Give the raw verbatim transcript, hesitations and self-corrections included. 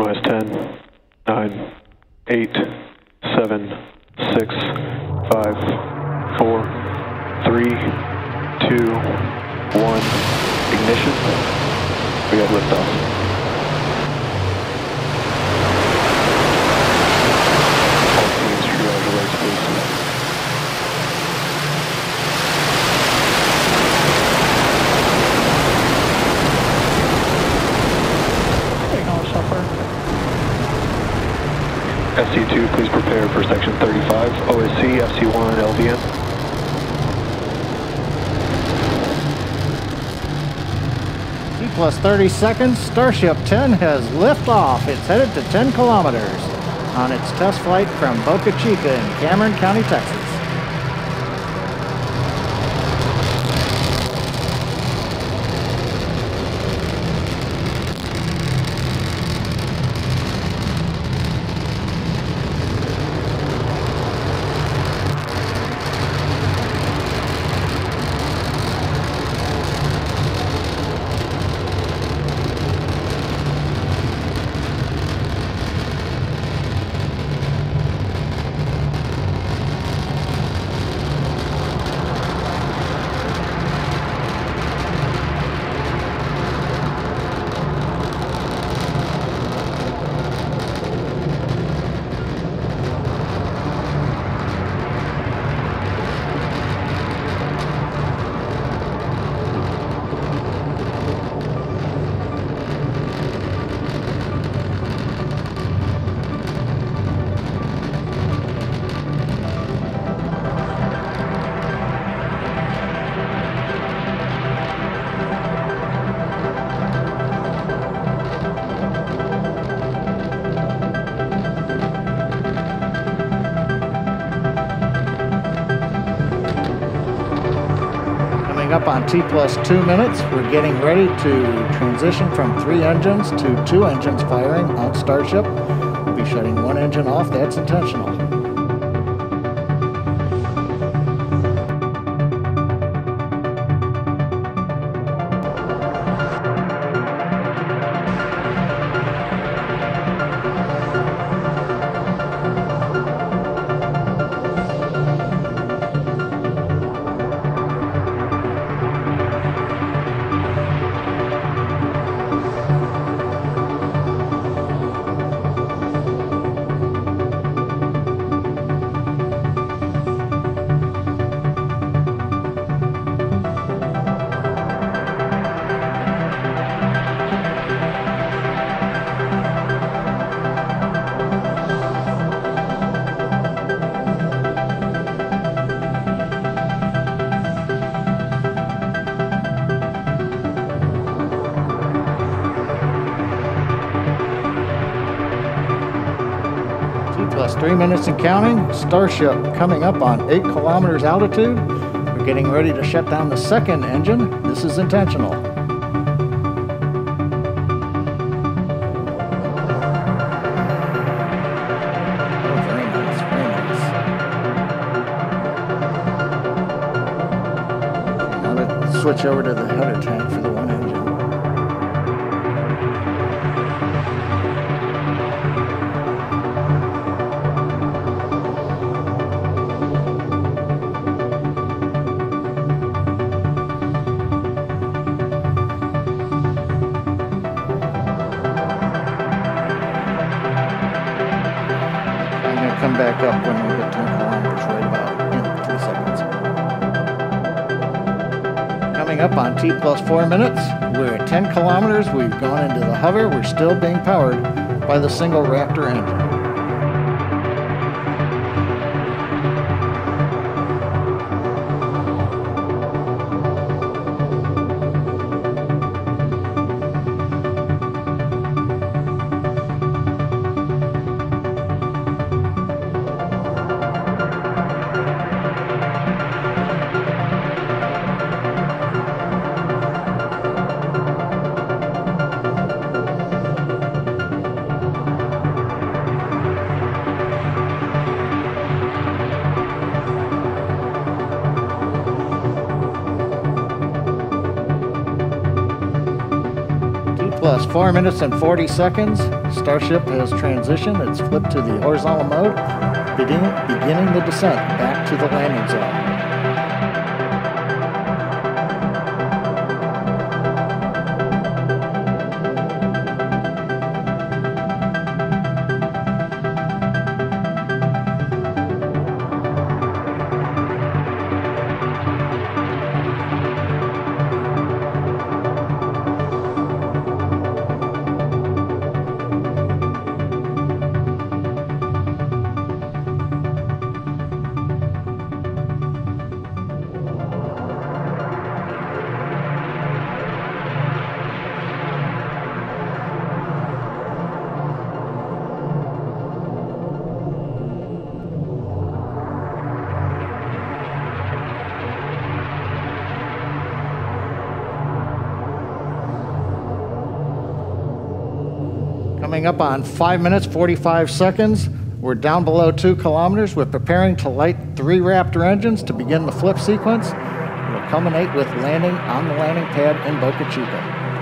has ten, nine, eight, seven, six, five, four, three, two, one. Ignition. We have liftoff. F C two, please prepare for section thirty-five, O S C, F C one, L V N. T plus thirty seconds, Starship ten has liftoff. It's headed to ten kilometers on its test flight from Boca Chica in Cameron County, Texas. Up on T plus two minutes, we're getting ready to transition from three engines to two engines firing on Starship. We'll be shutting one engine off. That's intentional. Plus three minutes and counting. Starship coming up on eight kilometers altitude. We're getting ready to shut down the second engine. This is intentional. Oh, very nice, very nice. Now let's switch over to the header tank for the one engine. Come back up when we hit ten kilometers, right about in three seconds. Coming up on T plus four minutes, we're at ten kilometers. We've gone into the hover. We're still being powered by the single Raptor engine. Plus four minutes and forty seconds. Starship has transitioned. It's flipped to the horizontal mode, beginning, beginning the descent back to the landing zone. Coming up on five minutes, forty-five seconds. We're down below two kilometers. We're preparing to light three Raptor engines to begin the flip sequence. We'll culminate with landing on the landing pad in Boca Chica.